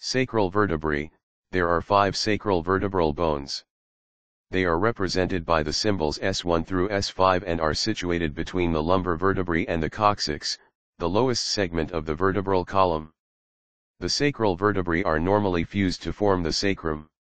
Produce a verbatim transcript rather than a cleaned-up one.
Sacral vertebrae. There are five sacral vertebral bones. They are represented by the symbols S one through S five and are situated between the lumbar vertebrae and the coccyx, the lowest segment of the vertebral column. The sacral vertebrae are normally fused to form the sacrum.